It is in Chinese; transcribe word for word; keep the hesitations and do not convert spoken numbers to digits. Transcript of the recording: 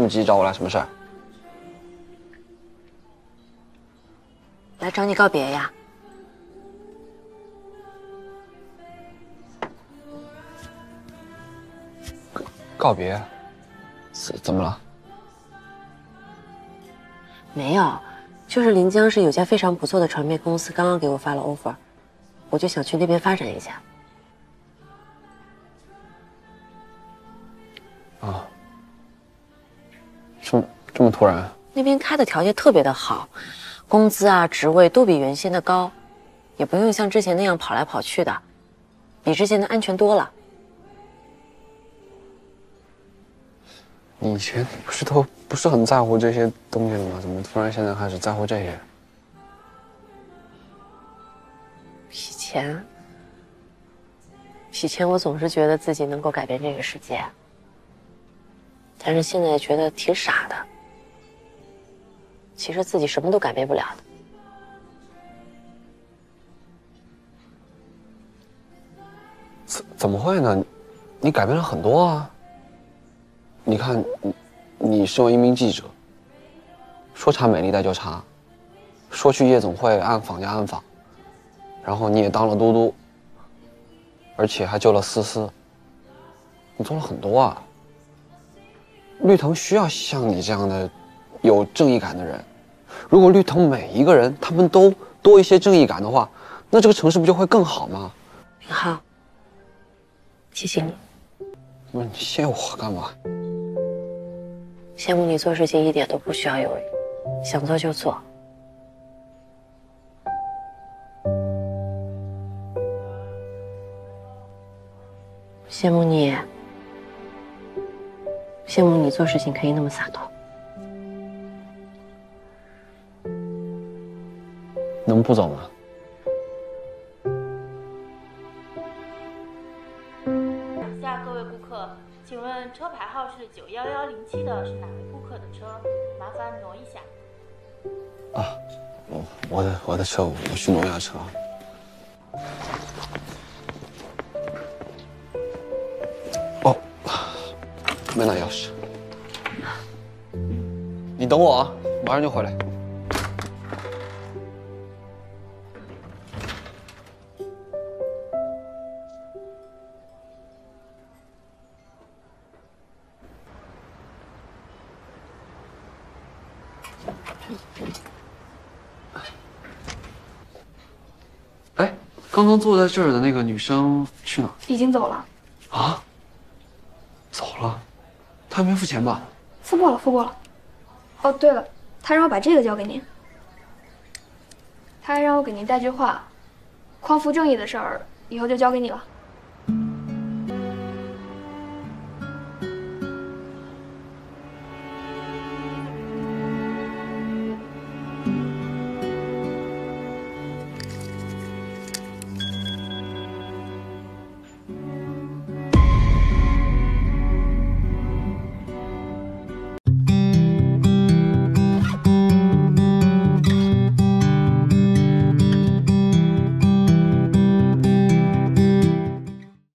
么急找我来？什么事儿？ 来找你告别呀。 告告别？怎怎么了？ 没有，就是临江市有家非常不错的传媒公司，刚刚给我发了 offer， 我就想去那边发展一下。 啊，这么这么突然？ 那边开的条件特别的好，工资啊、职位都比原先的高，也不用像之前那样跑来跑去的，比之前的安全多了。 你以前不是都不是很在乎这些东西的吗？怎么突然现在开始在乎这些？ 以前，以前我总是觉得自己能够改变这个世界，但是现在觉得挺傻的。其实自己什么都改变不了的。 怎怎么会呢？你改变了很多啊！你看，你你身为一名记者，说查美丽带就查，说去夜总会暗访就暗访，然后你也当了嘟嘟，而且还救了思思，你做了很多啊。绿藤需要像你这样的有正义感的人。如果绿藤每一个人他们都多一些正义感的话，那这个城市不就会更好吗？ 明浩，谢谢你。 不是你谢我干嘛？ 羡慕你做事情一点都不需要犹豫，想做就做。羡慕你，羡慕你做事情可以那么洒脱。 能不走吗？ 以下各位顾客，请问车牌号是九幺幺零七的是哪位顾客的车？麻烦挪一下。 啊，我我的我的车，我去挪一下车。哦，没拿钥匙。你等我啊，马上就回来。哎，刚刚坐在这儿的那个女生去哪？ 已经走了。 啊？走了？她还没付钱吧？ 付过了，付过了。哦，对了，他让我把这个交给您。他还让我给您带句话：匡扶正义的事儿，以后就交给你了。